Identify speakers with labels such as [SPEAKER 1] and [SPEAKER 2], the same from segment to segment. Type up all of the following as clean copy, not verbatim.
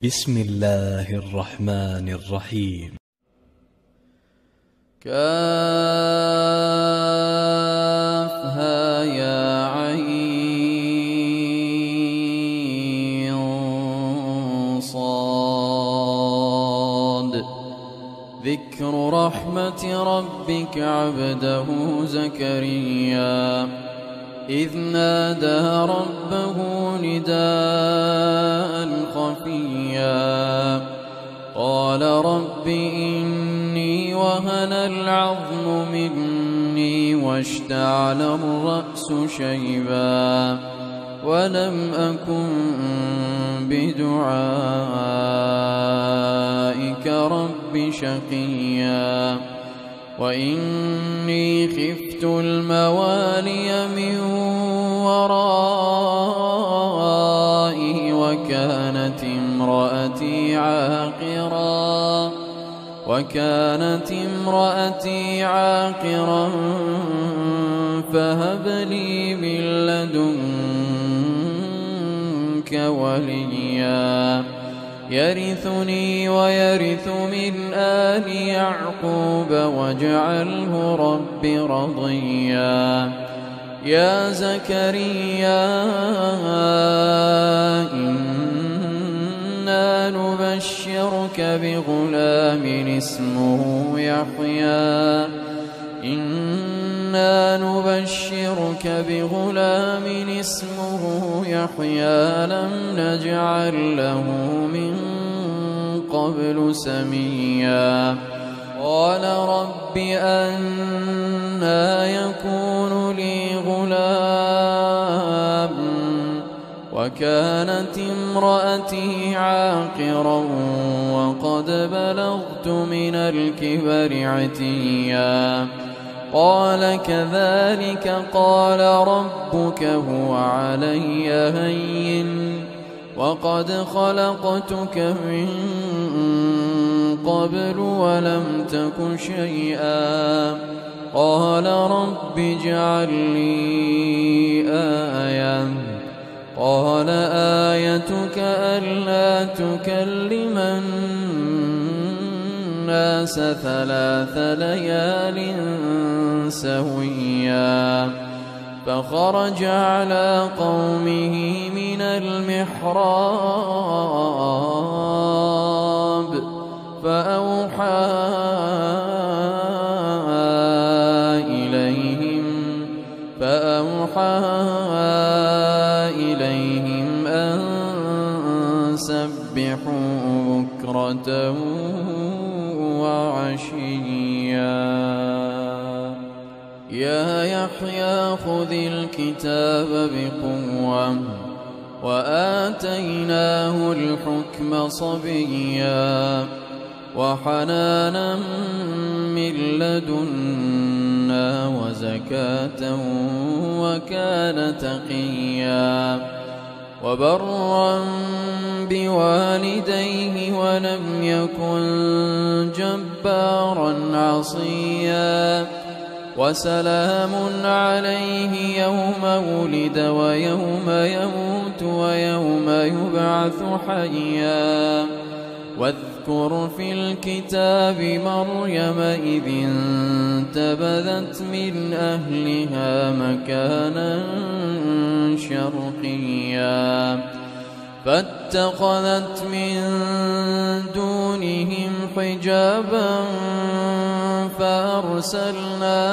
[SPEAKER 1] بسم الله الرحمن الرحيم.
[SPEAKER 2] كافها يا عين صاد. ذكر رحمة ربك عبده زكريا إذ نادى ربه نداء خفيا قال رب إني وهن العظم مني واشتعل الرأس شيبا ولم أكن بدعائك رب شقيا وإني خفت الموالي من ورائي وكانت امرأتي عاقرا فهب لي من لدنك وليا يرثني ويرث من آل يعقوب واجعله رب رضيا يا زكريا إنا نبشرك بغلام اسمه يحيى لم نجعل له من قبل سميا قال رب أنى يكون لي غلام وكانت امرأتي عاقرا وقد بلغت من الكبر عتيا قال كذلك قال ربك هو علي هين وقد خلقتك من قبل ولم تك شيئا قال رب اجعل لي آية قال آيتك ألا تكلم الناس 3 ليال سويا فخرج على قومه من المحراب فأوحى إليهم أن سبحوا بكرة وعشيا يا يحيى خذ الكتاب بقوة وآتيناه الحكم صبيا وحنانا من لدنا وزكاة وكان تقيا وبرا بوالديه ولم يكن جبارا عصيا وسلام عليه يوم ولد ويوم يموت ويوم يبعث حيا واذكر في الكتاب مريم إذ انتبذت من أهلها مكانا شرقيا فاتخذت من دونهم حجابا فأرسلنا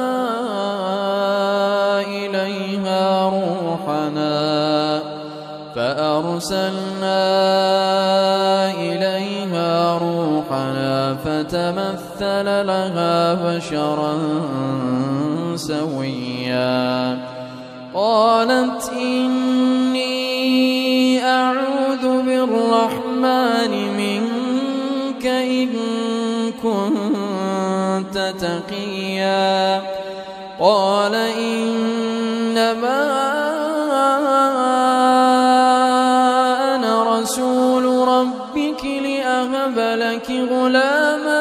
[SPEAKER 2] إليها روحنا فتمثل لها بشرا سويا قالت إني أعوذ بالرحمن منك إن كنت تقيا قال إنما أنا رسول ربك لأهب لك غلاما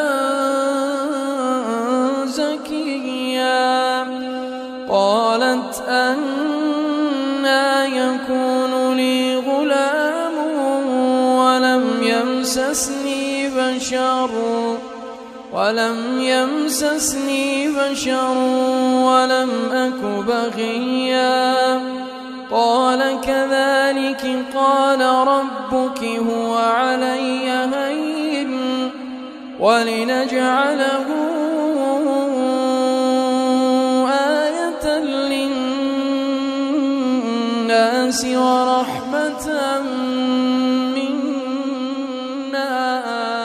[SPEAKER 2] زكيا قالت أنى يكون لي غلام ولم ولم يمسسني بشر ولم أك بغيا قال كذلك قال ربك هو علي هين ولنجعله آية للناس ورحمة منا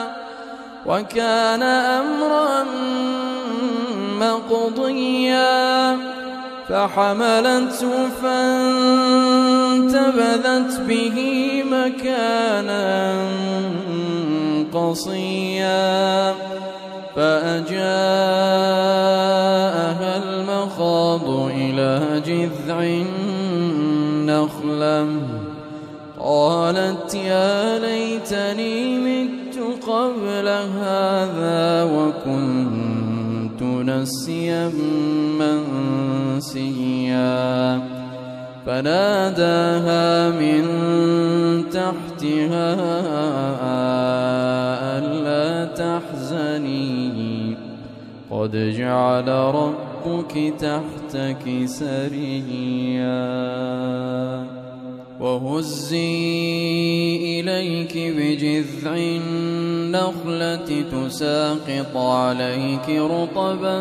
[SPEAKER 2] وكان أمرا مقضيا فحملته فانتبذت به مكانا قصيا فأجاءها المخاض إلى جذع النخلة قالت يا ليتني مت قبل هذا وكنت نسيا منسيا فناداها من تحتها ألا تحزني قد جعل ربك تحتك سريا وهزي إليك بجذع النخلة تساقط عليك رطبا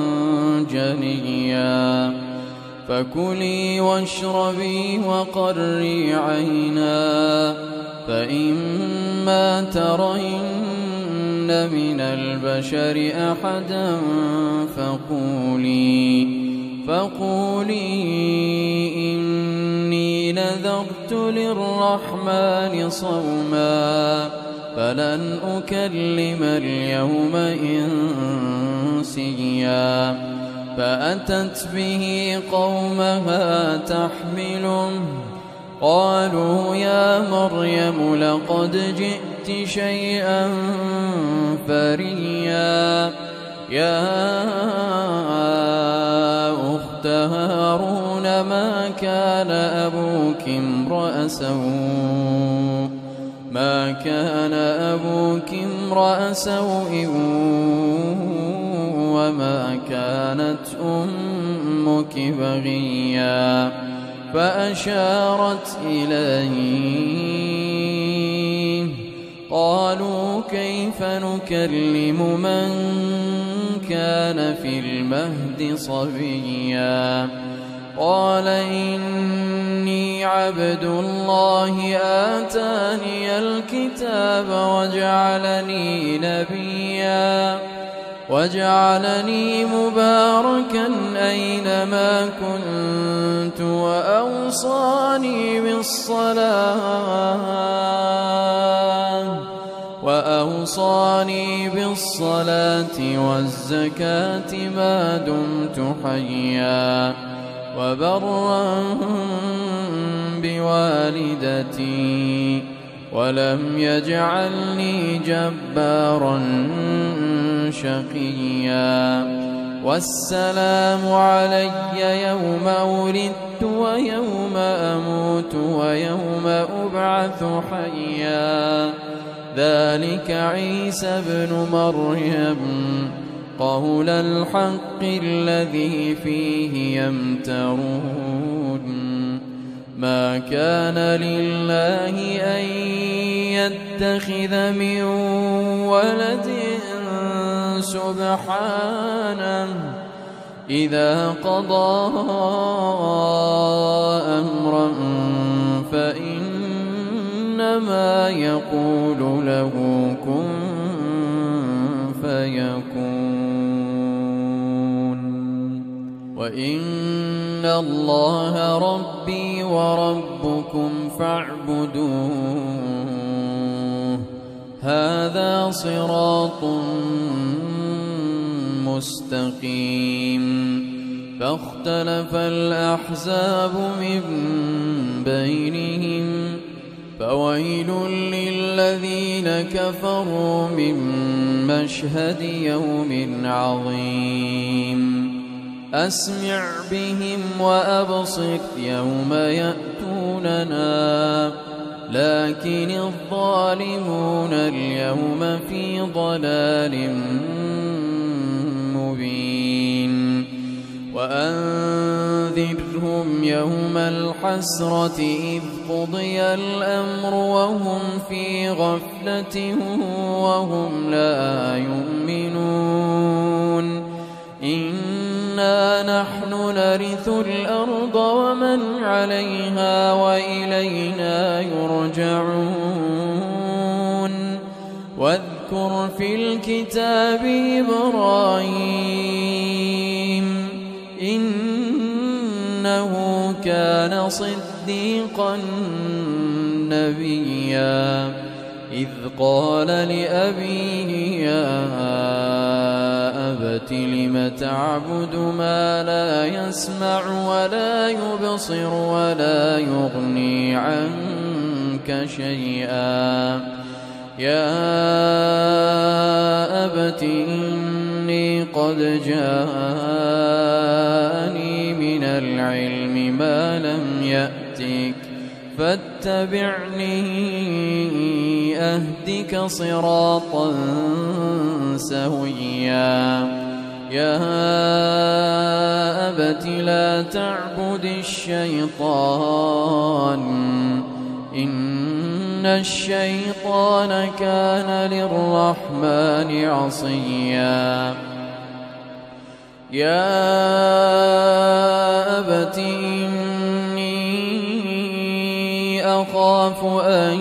[SPEAKER 2] جنيا فكلي واشربي وقري عينا فإما ترين من البشر أحدا فقولي إني نذرت للرحمن صوما فلن أكلم اليوم إنسيا فأتت به قومها تحمله قالوا يا مريم لقد جئت شيئا فريا يا أخت هارون ما كان أبوك امرأ سوء وما كانت أمك بغيا فأشارت إليه قالوا كيف نكلم من كان في المهد صبيا قال إني عبد الله آتاني الكتاب وجعلني نبيا وجعلني مباركا أينما كنت وأوصاني بالصلاة والزكاة ما دمت حيا وبرا بوالدتي ولم يجعلني جبارا شقيا والسلام علي يوم ولدت ويوم أموت ويوم أبعث حيا ذلك عيسى ابن مريم قول الحق الذي فيه يمترون ما كان لله أن يتخذ من ولد سبحانه إذا قضى أمرا فإنما يقول له كن فيكون وإن الله ربي وربكم فاعبدوه هذا صراط مستقيم فاختلف الأحزاب من بينهم فويل للذين كفروا من مشهد يوم عظيم أسمع بهم وأبصر يوم يأتوننا لكن الظالمون اليوم في ضلال مبين وأنذرهم يوم الحسرة إذ قضي الأمر وهم في غفلة وهم لا يؤمنون إنا نحن نرث الأرض ومن عليها وإلينا يرجعون واذكر في الكتاب إبراهيم إنه كان صديقا نبيا إذ قال لأبيه يا أبت لم تعبد ما لا يسمع ولا يبصر ولا يغني عنك شيئا يا أبت إني قد جاءني من العلم ما لم يأتك فاتبعني أهدك صراطا سويا يا أبت لا تعبد الشيطان إن الشيطان كان للرحمن عصيا يا أبت إني أخاف أن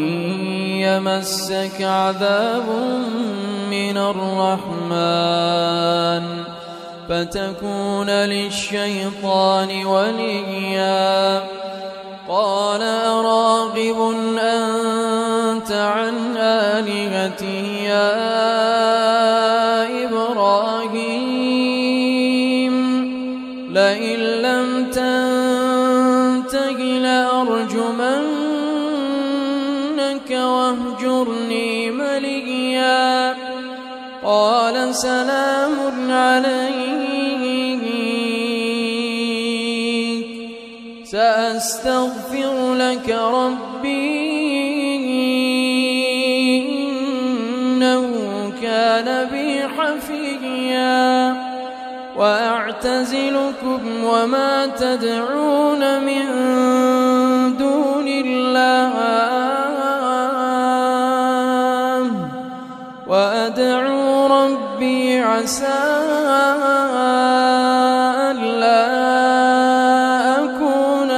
[SPEAKER 2] يمسك عذاب من الرحمن فتكون للشيطان وليا قال أراغب أنت عن آلهتي يا إبراهيم لئن لم تنته لأرجمنك واهجرني مليا قال سلام عليك سأستغفر لك ربي إنه كان بي حفيا وأعتزلكم وما تدعون من دون الله وأدعو ربي عسى ألا أكون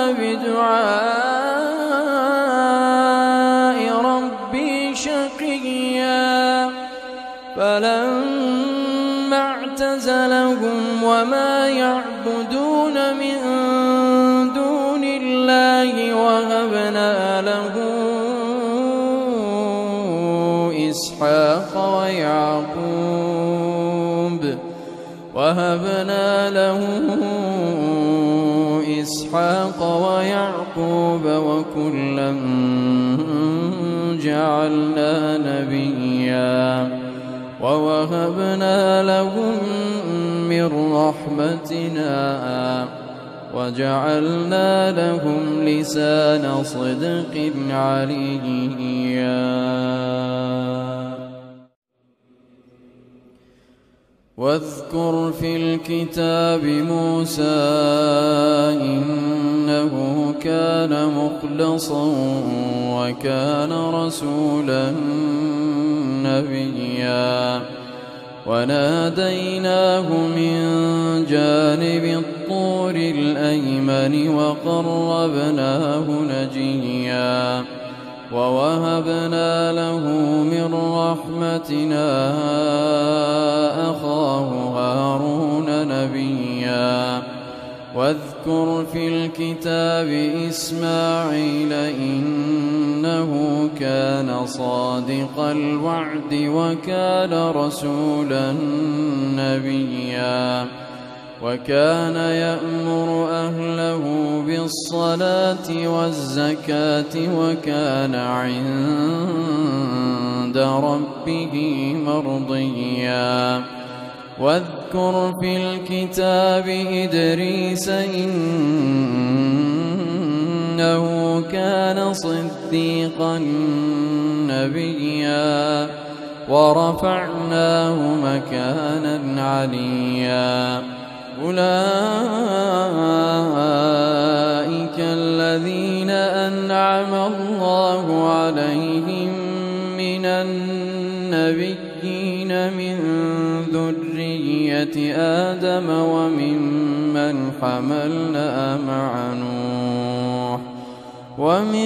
[SPEAKER 2] بدعاء ربي شقيا فلما اعتزلهم وما يعبدون من دون الله وهبنا له إسحاق ويعقوب وكلا جعلنا نبيا ووهبنا لهم من رحمتنا وجعلنا لهم لسان صدق عليا واذكر في الكتاب موسى إنه كان مخلصا وكان رسولا نبيا وناديناه من جانب الطور الأيمن وقربناه نجيا ووهبنا له من رحمتنا أخاه هارون نبيا واذكر في الكتاب إسماعيل إنه كان صادق الوعد وكان رسولا نبيا وكان يأمر أهله بالصلاة والزكاة وكان عند ربه مرضيا واذكر في الكتاب إدريس إنه إنه كان صديقا نبيا ورفعناه مكانا عليا أولئك الذين أنعم الله عليهم من النبيين من ذرية آدم وممن حملنا مع نوح ومن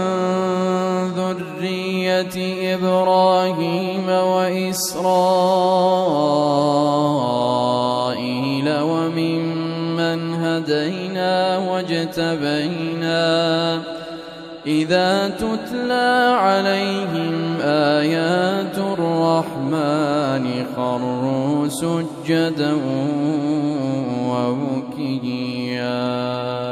[SPEAKER 2] ذرية إبراهيم وإسرائيل وممن هدينا واجتبينا إذا تتلى عليهم آيات الرحمن خروا سجدا وبكيا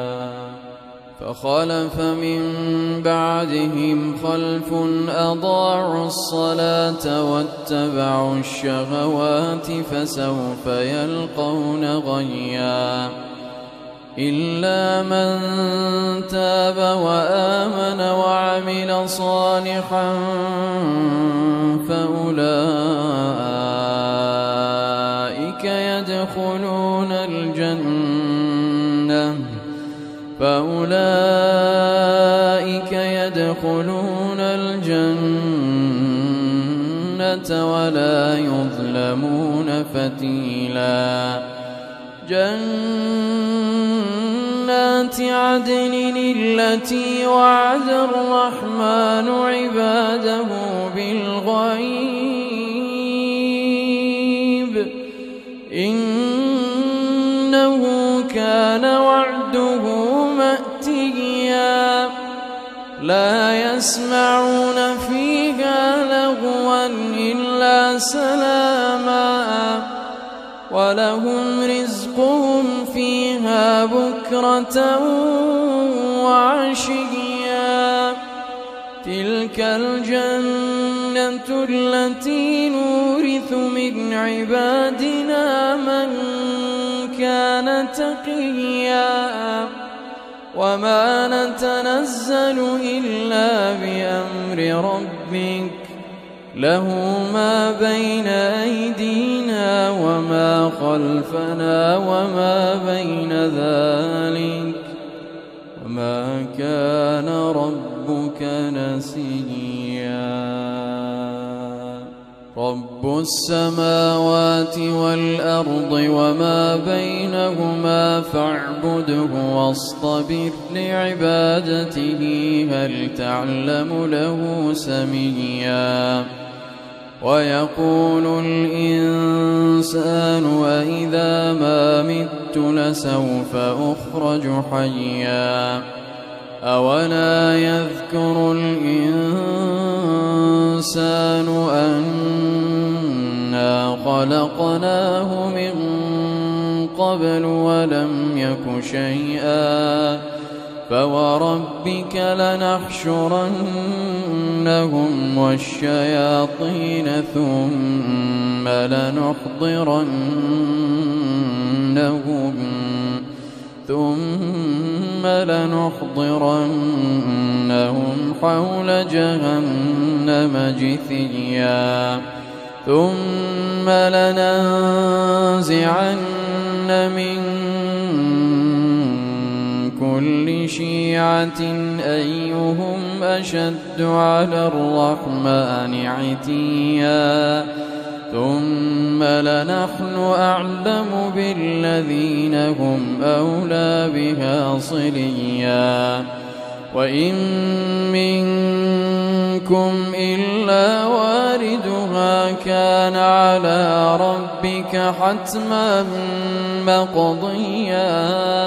[SPEAKER 2] فخلف من بعدهم خلف أضاعوا الصلاة واتبعوا الشهوات فسوف يلقون غيا إلا من تاب وآمن وعمل صالحا فأولئك يدخلون الجنة ولا يظلمون فتيلا جنات عدن التي وعد الرحمن عباده بالغيب إنه كان وعده مأتيا لا يسمعون فيها لغوا إلا سلاما ولهم رزقهم فيها بكرة وعشيا تلك الجنة التي نورث من عبادنا من كان تقيا وما نتنزل إلا بأمر ربك له ما بين أيدينا وما خلفنا وما بين ذلك وما كان ربك نسيا رب السماوات والأرض وما بينهما فاعبده واصطبر لعبادته هل تعلم له سميا ويقول الإنسان أإذا ما مت لسوف أخرج حيا أولا يذكر الإنسان أنا خلقناه من قبل ولم يك شيئا فوربك لنحشرنهم والشياطين ثم لنحضرنهم حول جهنم جثيا ثم لننزعن من كل شيعة أيهم أشد على الرحمن عتيا ثم لنحن أعلم بالذين هم أولى بها صليا وإن منكم إلا واردها كان على ربك حتما مقضيا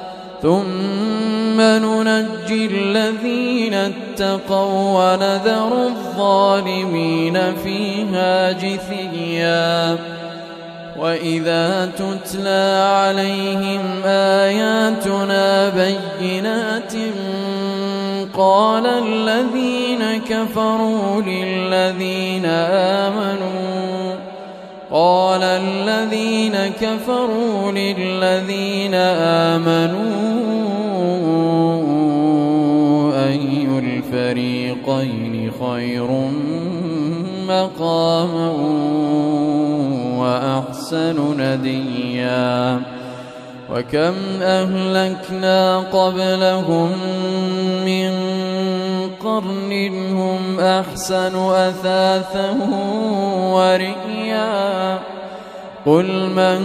[SPEAKER 2] ثم ننجي الذين اتقوا ونذر الظالمين فيها جثيا وإذا تتلى عليهم آياتنا بينات قال الذين كفروا للذين آمنوا الفريقين خير مقاما وأحسن نديا وكم أهلكنا قبلهم من قرن هم أحسن أثاثا ورئيا قل من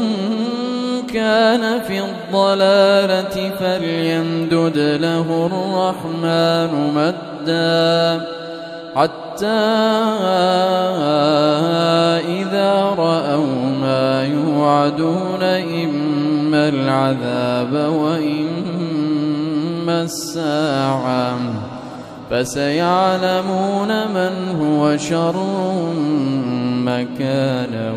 [SPEAKER 2] كان في الضلالة فليمدد له الرحمن مدا حتى إذا رأوا ما يوعدون إما العذاب وإما الساعة فسيعلمون من هو شر مكانا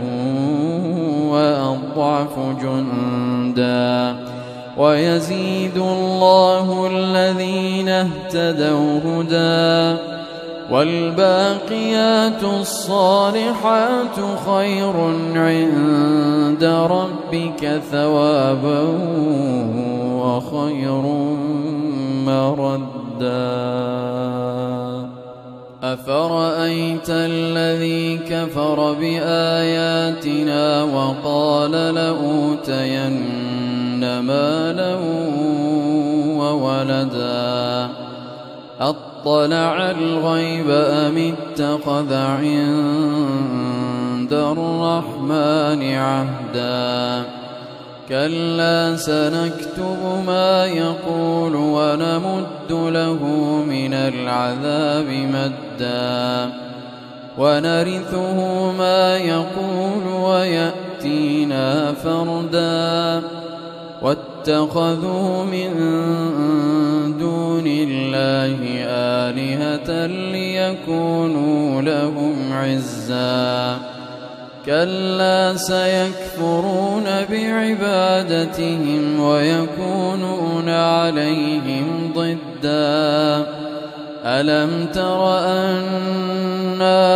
[SPEAKER 2] وأضعف جندا ويزيد الله الذين اهتدوا هدى والباقيات الصالحات خير عند ربك ثوابا وخير مردا أفرأيت الذي كفر بآياتنا وقال لأوتين مالا وولدا أطلع الغيب أم اتخذ عند الرحمن عهدا كلا سنكتب ما يقول ونمد له من العذاب مدا ونرثه ما يقول ويأتينا فردا واتخذوا من دون الله آلهة ليكونوا لهم عزا كلا سيكفرون بعبادتهم ويكونون عليهم ضدا ألم تر أنا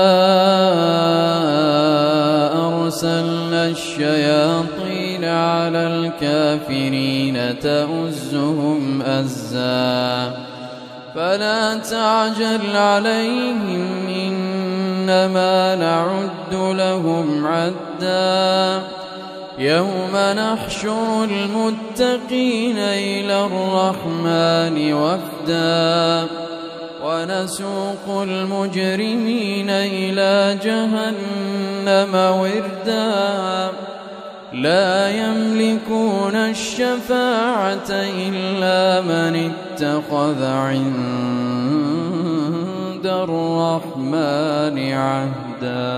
[SPEAKER 2] أرسلنا الشياطين على الكافرين تؤزهم أزا فلا تعجل عليهم إنما نعد لهم عدا يوم نحشر المتقين إلى الرحمن وفدا ونسوق المجرمين إلى جهنم وردا لا يملكون الشفاعة إلا من اتخذ عند الرحمن عهدا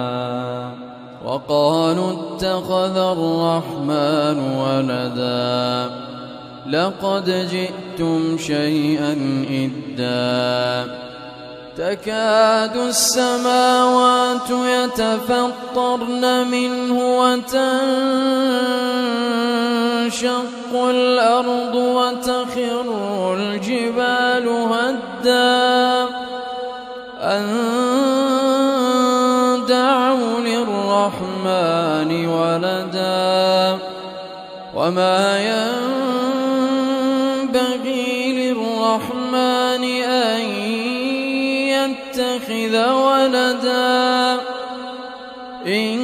[SPEAKER 2] وقالوا اتخذ الرحمن ولدا لقد جئتم شيئا إدا تكاد السماوات يتفطرن منه وتنشق الأرض وتخر الجبال هدا أن دعوا للرحمن ولدا وما ينبغي للرحمن أن يتخذ ولدا إن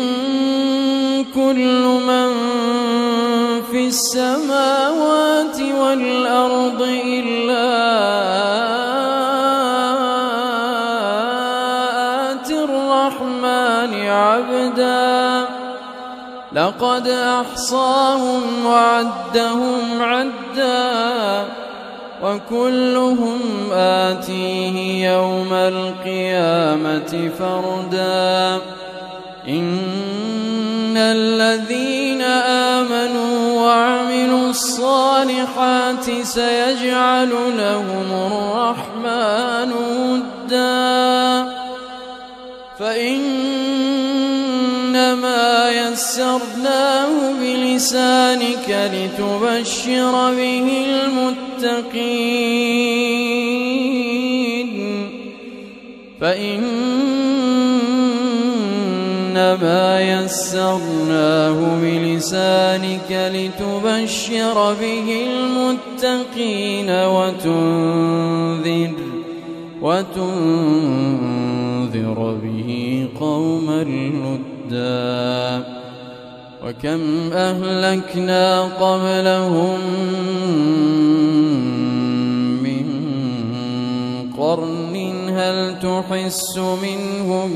[SPEAKER 2] كل من في السماوات والأرض إلا آتي الرحمن عبدا لقد أحصاهم وعدهم عدا وكلهم آتيه يوم القيامة فردا إن الذين آمنوا وعملوا الصالحات سيجعل لهم الرحمن ودا فإنما يسرناه بلسانك لتبشر به المتقين فإنما يسرناه بلسانك لتبشر به المتقين وتنذر وتنذر به قوما لدا وكم أهلكنا قبلهم من قرن هل تحس منهم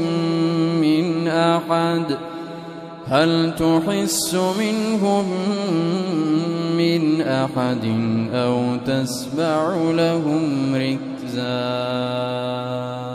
[SPEAKER 2] من أحد أو تسمع لهم ركزا